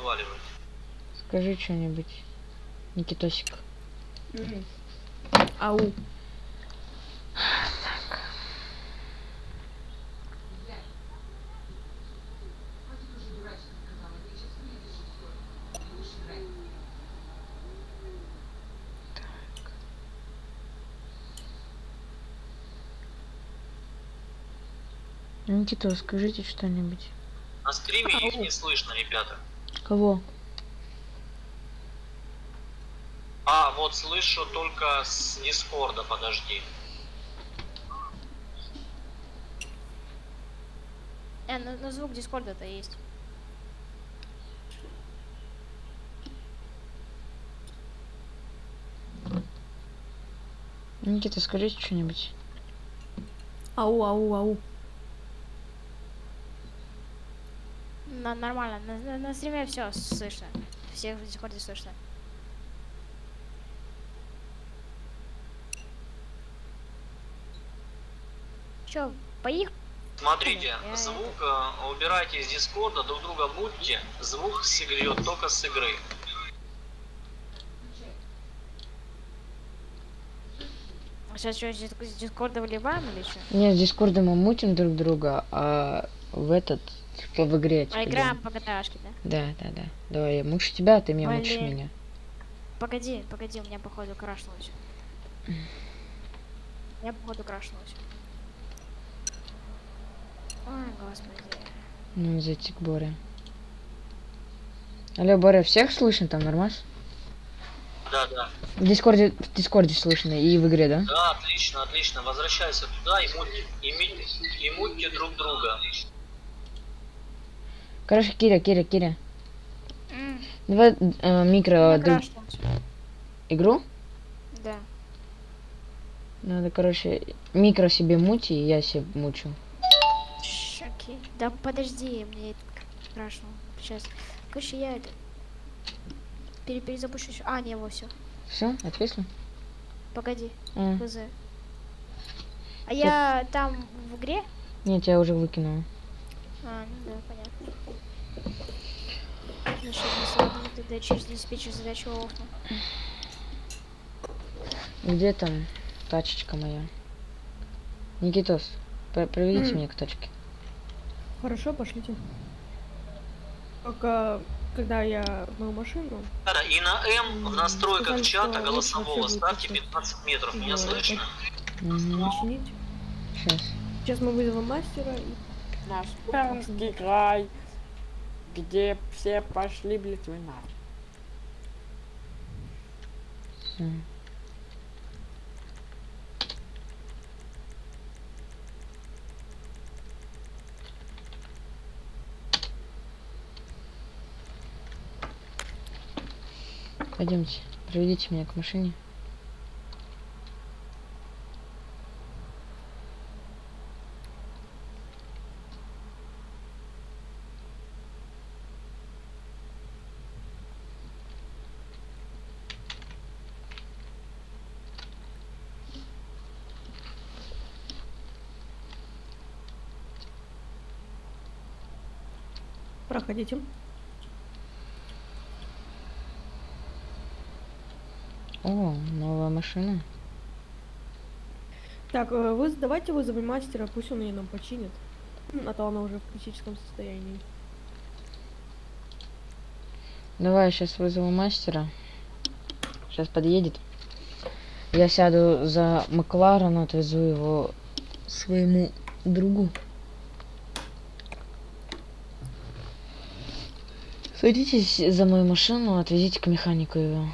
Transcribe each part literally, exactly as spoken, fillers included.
вываливать. Скажи что-нибудь, Никитосик. Угу. Ау. Так. Никита, скажите что-нибудь. На стриме их не слышно, ребята. Кого? А, вот слышу только с Дискорда, подожди. Э, на, на звук Дискорда-то есть. Никита, скажите что-нибудь. Ау, ау, ау. На, нормально, на, на, на стриме все слышно. Всех в Дискорде слышно. Чё, поехали? Смотрите, Я- звук э, убирайте из Дискорда, друг друга будьте. Звук с игры, только с игры. Сейчас что, с Дискорда выливаем или что? Нет, с Дискордом мы мутим друг друга, а в этот, типа в игре. А Типа, играем по ГТАшке, да? да, да, да. Давай, я мучу тебя, а ты меня мучишь Блин. меня. Погоди, погоди, у меня походу крашнулось. У меня походу крашнулось. Ой, господи. Ну, зайти к Боре. Алло, Боря, всех слышно там, нормас? Да, да. В Дискорде, в Дискорде слышно и в игре, да? Да, отлично, отлично. Возвращайся туда и мутьте, и, ми- и мутьте друг друга. Короче, Киря, Киря, Киря. М, Давай э, микро у меня друг- крашнулось. игру. Да. Надо, короче, микро себе мути, и я себе мучу. Ш, окей. Да подожди, мне это крашнул. Сейчас. Короче, я это... Пере перезапущу еще. А, не, его все. Все, отвесли? Погоди. А, Хз. А я там в игре? нет, я уже выкинула. А, ну да, понятно. Значит, если тогда через диспетчер задачу офну. Где там тачечка моя? Никитос, про- проведите М. меня к тачке. Хорошо, пошлите. Только когда я мою машину. Да, и на М в настройках Сказали, чата что голосового лучше ставьте вообще пятнадцать метров. будет Меня вот слышно? Угу. Починить. Сейчас. Сейчас мы вызовем мастера и. Наш пермский край, где все пошли, блядь, война. Пойдемте, проведите меня к машине. Проходите. О, новая машина. Так, э, вы давайте вызовем мастера, пусть он ее нам починит. М, А то она уже в критическом состоянии. Давай, сейчас вызову мастера. Сейчас подъедет. Я сяду за Макларен, отвезу его своему другу. Садитесь за мою машину, отвезите к механику его.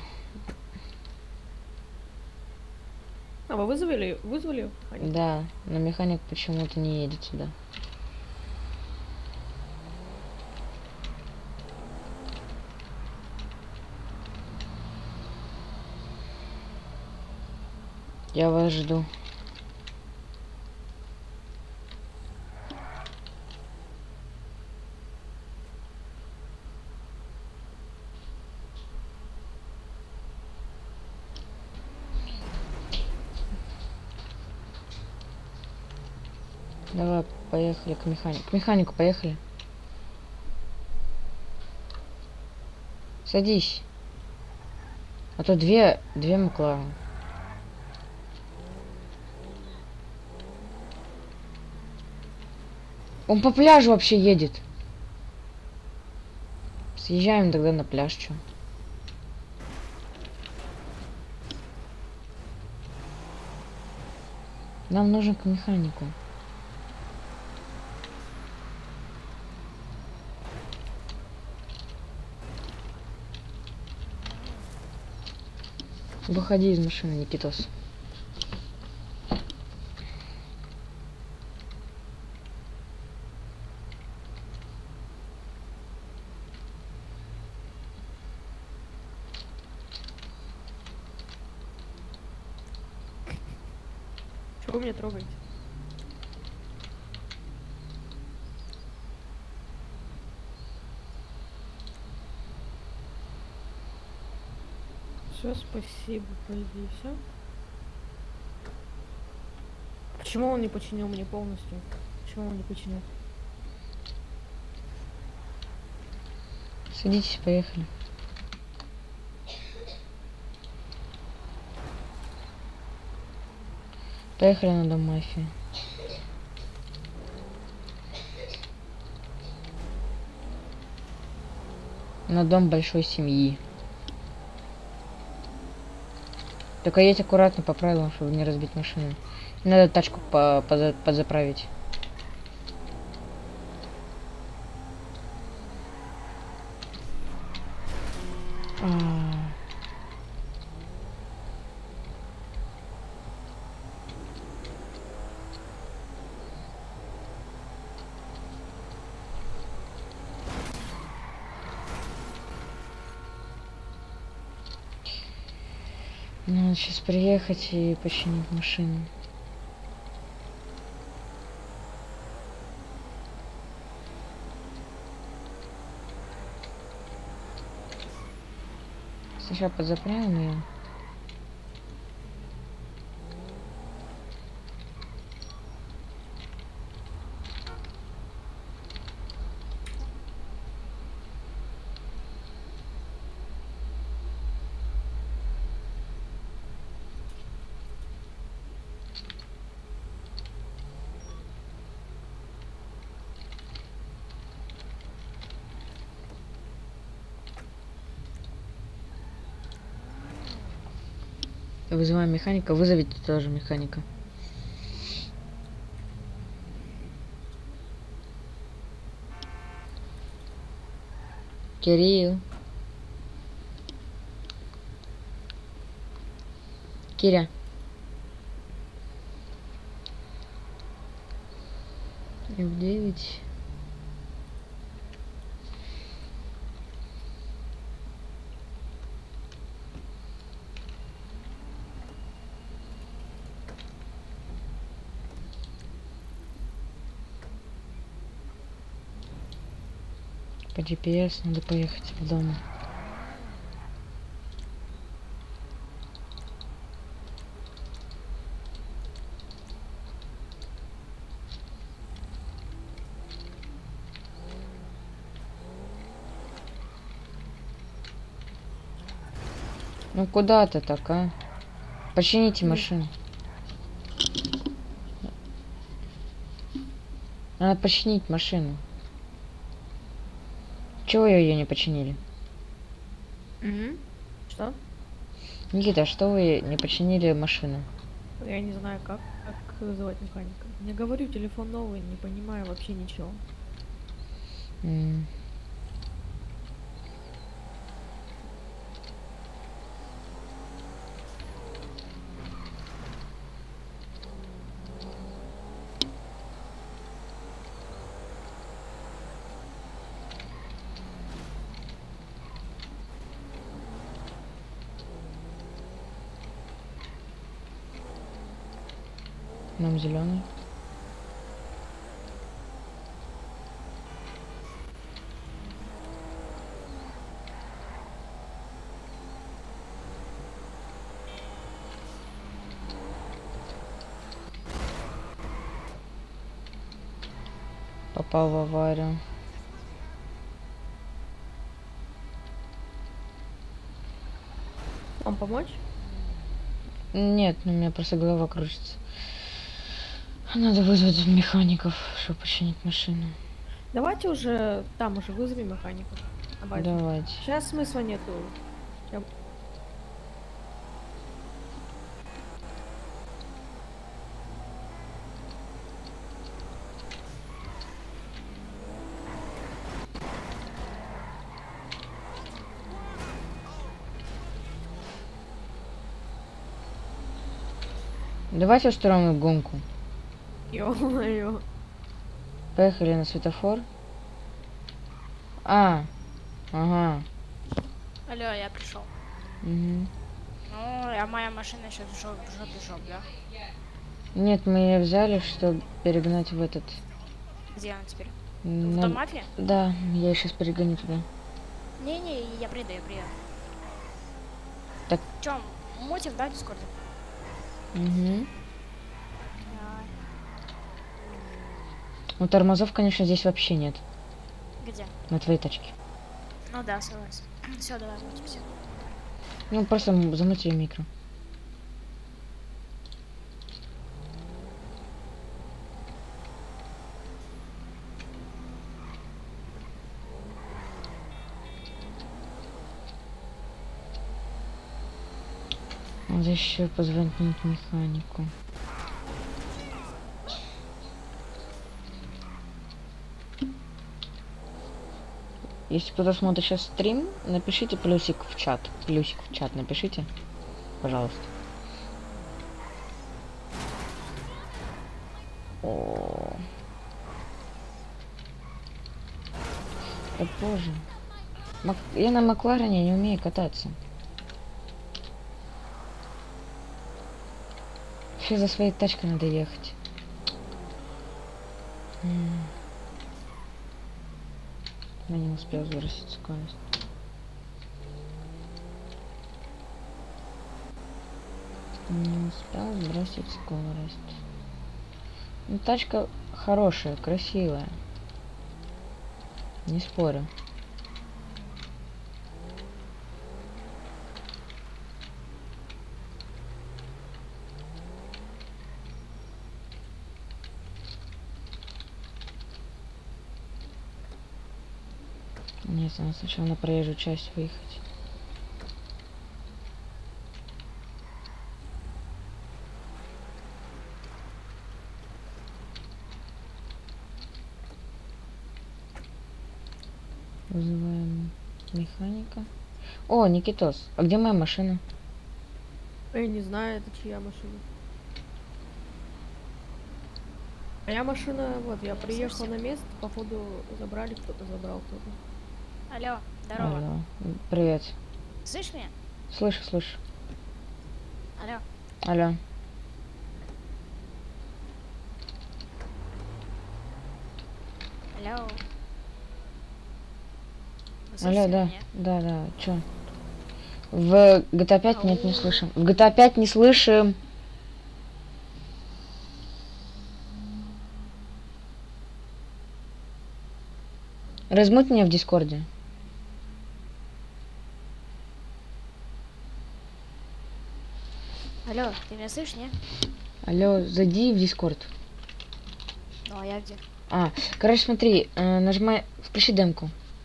А вы вызвали? Вызвали? А, нет. Да, но механик почему-то не едет сюда. Я вас жду. Давай, поехали к механику. К механику поехали. Садись. А то две, две Маклaren. Он по пляжу вообще едет. Съезжаем тогда на пляж, чё. Нам нужен к механику. Выходи из машины, Никитос. Чего вы меня трогаете? Все, спасибо, по идее, все. Почему он не починил мне полностью? Почему он не починил? Садитесь, поехали. Поехали на дом мафии. На дом большой семьи. Только едь аккуратно по правилам, чтобы не разбить машину. Надо тачку по -по подзаправить. А -а -а. Надо сейчас приехать и починить машину. Сначала подзаправим ее. Вызываем механика. Вызовите тоже механика. Кирилл. Киря. эф девять. По джи пи эс надо поехать в дом. Ну куда ты так, а? Почините машину. Надо починить машину. Чего ее не починили? Угу. Что? Никита, что вы не починили машину? Я не знаю, как, как вызывать механика. Я говорю, телефон новый, не понимаю вообще ничего. М. Нам зеленый. Попал в аварию. Вам помочь? Нет, ну, у меня просто голова кружится. Надо вызвать механиков, чтобы починить машину. Давайте уже там уже вызовем механиков. На базе. Давайте. Сейчас смысла нету. Я- Давайте устроим гонку. Ё-моё. Поехали на светофор. А, ага. Алло, я пришел. Мгм. Ну, а моя машина еще в жопе, в жопе, жоп, да? Нет, мы ее взяли, чтобы перегнать в этот. Где она теперь? В на- дом мафии? Да, я сейчас перегоню туда. Не-не, я приеду, я приеду. Так. Чё, мутим, да, в дискорде? Угу. Давай. Ну, тормозов, конечно, здесь вообще нет. Где? На твоей тачке. Ну да, согласен. Все, давай, мутимся. Ну, просто м- замути микро. Надо еще позвонить механику. Если кто-то смотрит сейчас стрим, напишите плюсик в чат. Плюсик в чат напишите, пожалуйста. О. Да боже. Мак- Я на Макларене не умею кататься. Вообще за своей тачкой надо ехать. М. Я не успел сбросить скорость. Не успел сбросить скорость. Ну, тачка хорошая, красивая. Не спорю. Нет, надо сначала на проезжую часть выехать. Вызываем механика. О, Никитос, а где моя машина? Я не знаю, это чья машина. Моя машина, вот, я приехала на место, походу забрали, кто-то забрал кто-то. Алло, здорово. Алло. Привет. Слышишь меня? Слышу, слышу. Алло. Алло. Алло. Вы Алло, слышите да. меня? Да, да. Чё? В джи ти эй пять нет, не слышим. В джи ти эй пять не слышим. Размуть меня в Дискорде. Алло, ты меня слышишь, не? Алло, зайди в Дискорд. Ну, а я где? А, короче, смотри, э, нажимай, включи демку.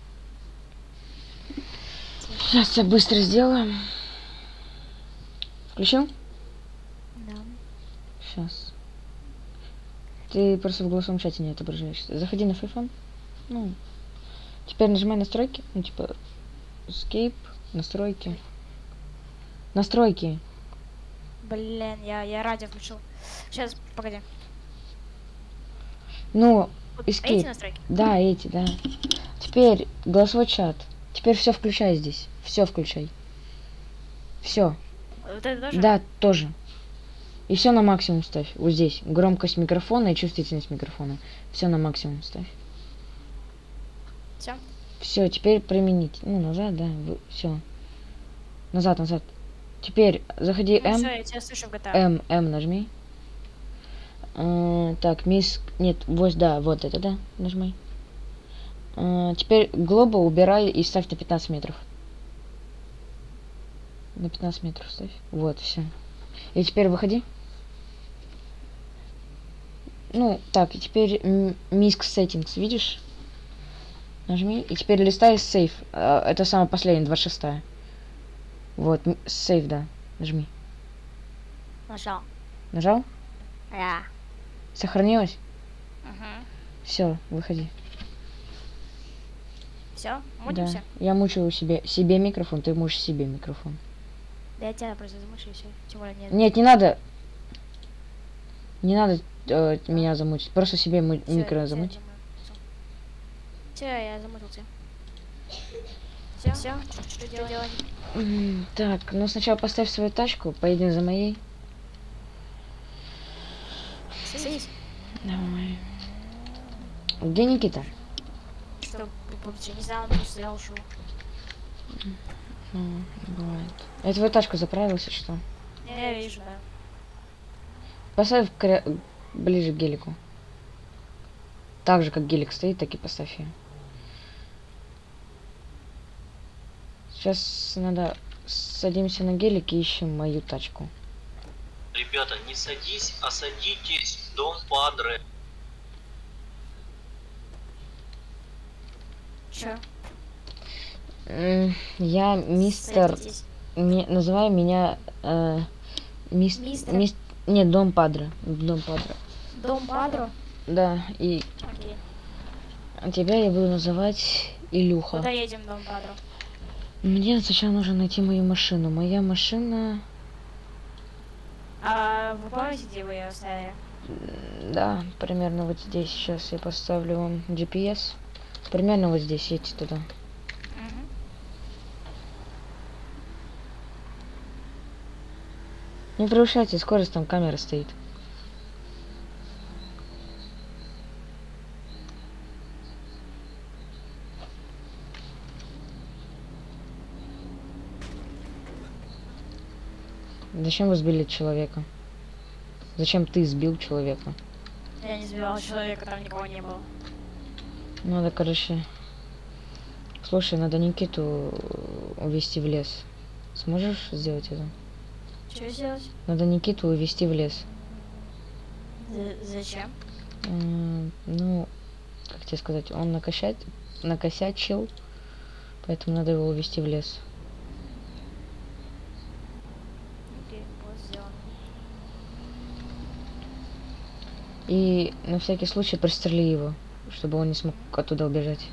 Сейчас я быстро сделаю. Включил? Да. Сейчас. Ты просто в голосовом чате не отображаешься. Заходи на iPhone. Ну, теперь нажимай настройки. Ну, типа, escape, настройки. Настройки. Блин, я, я радио включил. Сейчас, погоди. Ну, Вот escape. эти настройки? Да, эти, да. Теперь голосовой чат. Теперь все включай здесь. Все включай. Все. Вот это тоже? Да, тоже. И все на максимум ставь. Вот здесь. Громкость микрофона и чувствительность микрофона. Все на максимум ставь. Все? Все, теперь применить. Ну, назад, да. Все. Назад, назад. Теперь заходи Ну, М. все, я тебя слышу в джи ти эй. М, М нажми. А, так, мисс... Нет, вот, да, вот это, да, нажимай. А, теперь глобал убирай и ставь на пятнадцать метров. На пятнадцать метров ставь. Вот, все. И теперь выходи. Ну, так, и теперь Миск Settings, видишь? Нажми. И теперь листай сейф. Это самое последнее, двадцать шестая. Вот, сейф, да. Нажми. Нажал. Нажал? Да. Сохранилось? Угу. Все, выходи. Все, мутимся? Да. Я мучаю себе, себе микрофон, ты мучишь себе микрофон. Да я тебя просто замучу и все. Тем более нет. Нет, не надо. Не надо э, меня замутить. Просто себе мы- Всё, микро я замуть. Все, я замутился. Все, все, что делать? М, Так, ну сначала поставь свою тачку, поедем за моей. Садись. Давай. Где Никита? Что, я не знаю, он просто я ушел. Ну, бывает. Я твою тачку заправился, что? Я вижу, да. Поставь в кря- ближе к гелику. Так же, как гелик стоит, так и поставь ее. Сейчас надо садимся на гелик и ищем мою тачку. Ребята, не садись, а садитесь в дом Падре. Че? М, Я мистер... Садитесь. Не, называй меня э, мис- Мистер? мис- Нет, дом Падре. Дом Падре. Дом Падро? Да, и Окей. а тебя я буду называть Илюха. Куда едем, дом Падро? Мне сначала нужно найти мою машину. Моя машина... А вы помните, где вы ее оставили? м, Да, примерно вот здесь. Сейчас я поставлю вам джи пи эс. Примерно вот здесь. Едьте туда. Угу. Не превышайте скорость, там камера стоит. Зачем вы сбили человека? Зачем ты сбил человека? Я не сбивал человека, там никого не было. Надо, короче... Слушай, надо Никиту увезти в лес. Сможешь сделать это? Что сделать? Надо Никиту увезти в лес. З- зачем? М, Ну, как тебе сказать, он накосять, накосячил, поэтому надо его увезти в лес. Окей, вот сделано. И на всякий случай пристрели его, чтобы он не смог оттуда убежать.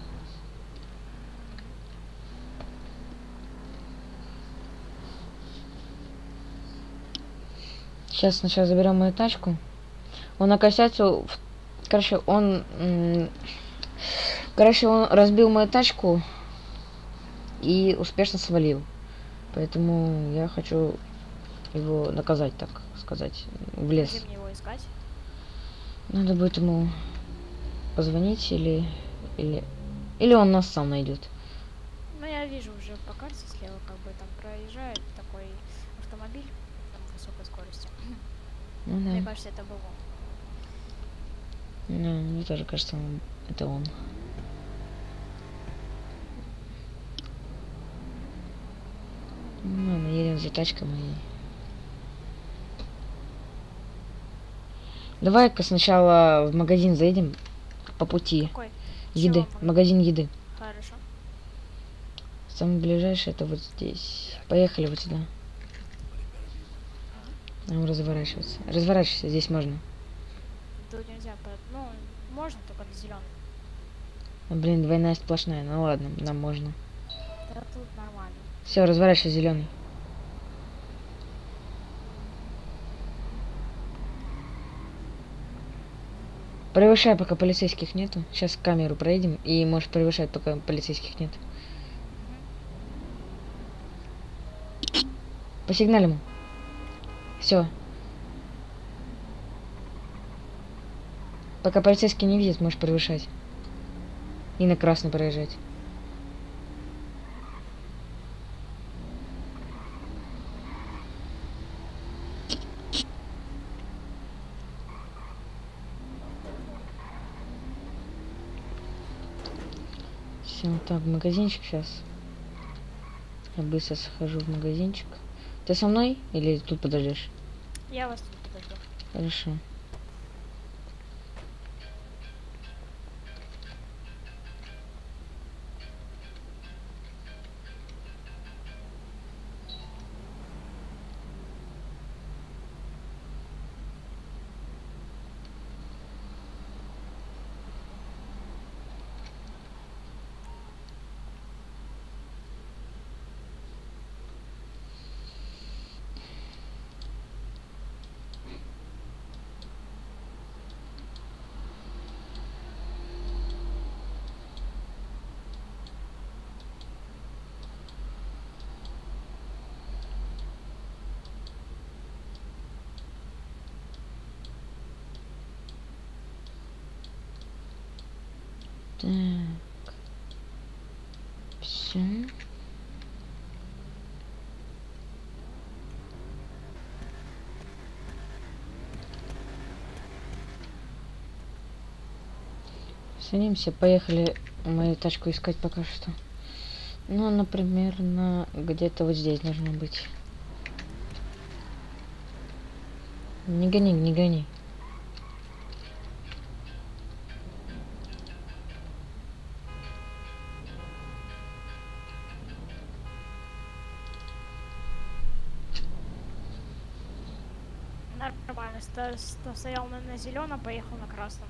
Сейчас сначала заберем мою тачку. Он накосячил, в- короче, он, м, короче, он разбил мою тачку и успешно свалил. Поэтому я хочу его наказать, так сказать, в лес. Где мне его искать? Надо будет ему позвонить или или или он нас сам найдет. Ну, я вижу уже по карте слева, как бы там проезжает такой автомобиль на высокой скорости. Ну Мне да. кажется, это был он. Ну, мне тоже кажется, он- это он. Ну, ладно, едем за тачкой моей. Давай-ка сначала в магазин заедем по пути. Какой? Еды. Чего магазин? Магазин еды. Хорошо. Самый ближайший это вот здесь. Поехали вот сюда. Нам разворачиваться. Разворачивайся, здесь можно. Тут нельзя, по- ну, можно только на зеленый. А, блин, двойная сплошная. Ну ладно, нам можно. Да тут нормально. Все, разворачивайся, зеленый. Превышай, пока полицейских нету. Сейчас камеру проедем и можешь превышать, пока полицейских нет. Посигналим ему. Все. Пока полицейский не видит, можешь превышать. И на красный проезжать. Все, так, в магазинчик сейчас. Я быстро схожу в магазинчик. Ты со мной или тут подождешь? Я вас тут подожду. Хорошо. Так. Все. Садимся, поехали мою тачку искать пока что. Ну, например, на где-то вот здесь должно быть. Не гони, не гони. Нормально. Ста- ста- Стоял на, на зеленом, поехал на красном.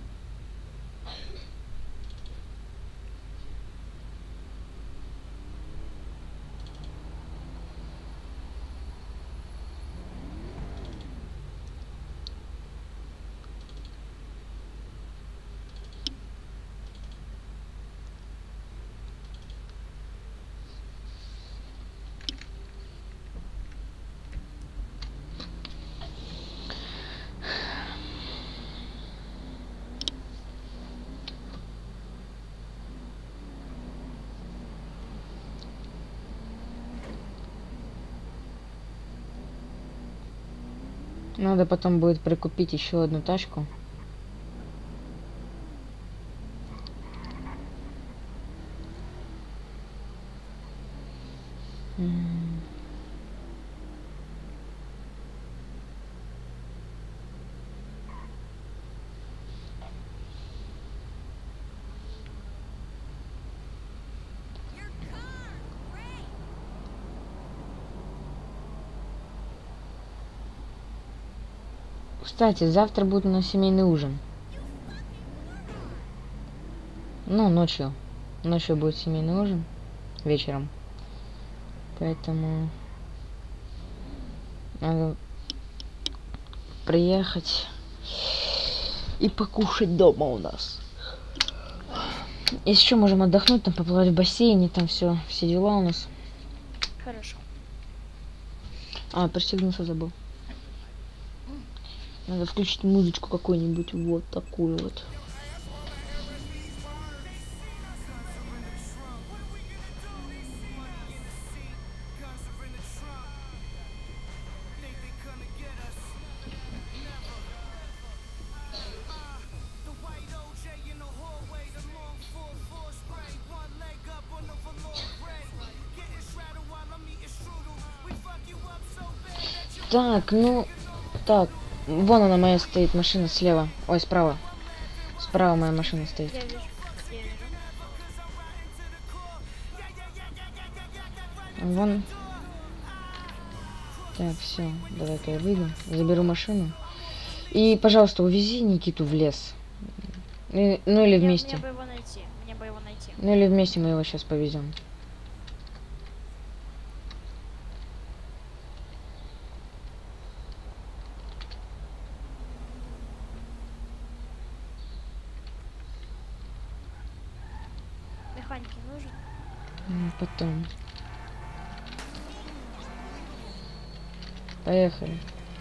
Надо потом будет прикупить еще одну тачку. М. Кстати, завтра будет у нас семейный ужин. Ну, ночью. Ночью будет семейный ужин. Вечером. Поэтому надо приехать и покушать дома у нас. Еще можем отдохнуть, там поплавать в бассейне, там все, все дела у нас. Хорошо. А, пристегнуться забыл. Надо включить музычку какую-нибудь, вот такую вот. Так, ну, так, вон она моя стоит, машина слева, ой, справа, справа моя машина стоит. Я вижу. Я вижу. Вон. Так, все, давай-ка я выйду, заберу машину. И, пожалуйста, увези Никиту в лес. Ну, ну или Мне- вместе. Мне бы его найти. Мне бы его найти. Ну или вместе мы его сейчас повезем. Механики нужен? М, Потом. Поехали.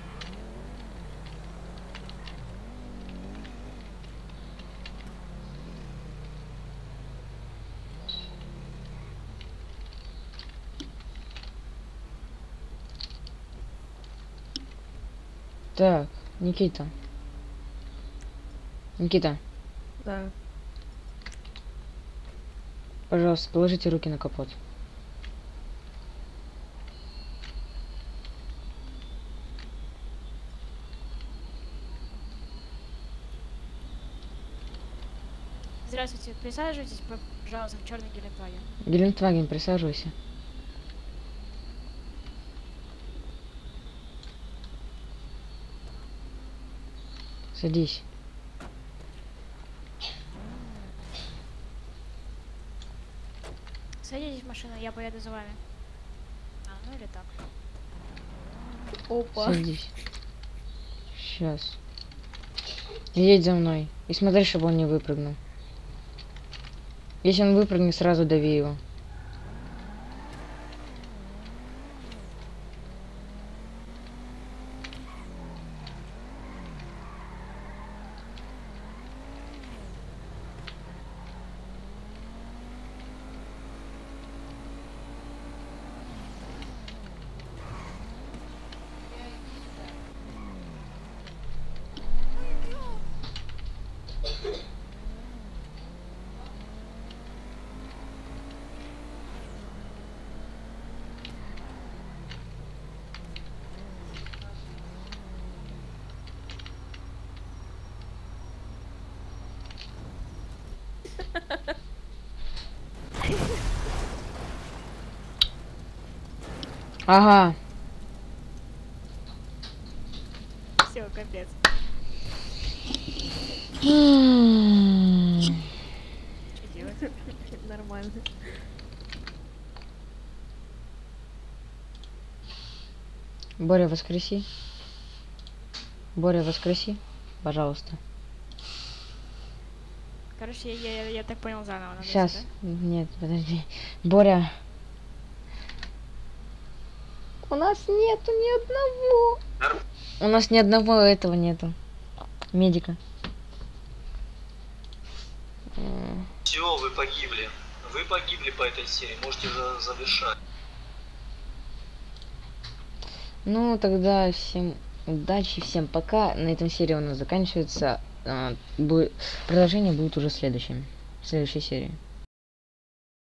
Так, Никита. Никита, Да. пожалуйста, положите руки на капот. Здравствуйте, присаживайтесь, пожалуйста, в черный Гелендваген. Гелендваген, присаживайся. Садись. Садитесь в машину, я поеду за вами. А, ну или так. Опа. Садись. Сейчас. Едь за мной. И смотри, чтобы он не выпрыгнул. Если он выпрыгнет, сразу дави его. Ага. Все, капец. М. Что делать? Нормально. Боря, воскреси. Боря, воскреси, пожалуйста. Короче, я, я, я так понял, заново надо. Сейчас. сюда. Нет, подожди. Боря. У нас нету ни одного. Норм- У нас ни одного этого нету. Медика. М. Все, вы погибли. Вы погибли по этой серии, можете за- завершать. Ну, тогда всем удачи, всем пока. На этом серия у нас заканчивается. А, бу- Продолжение будет уже в следующем. В следующей серии.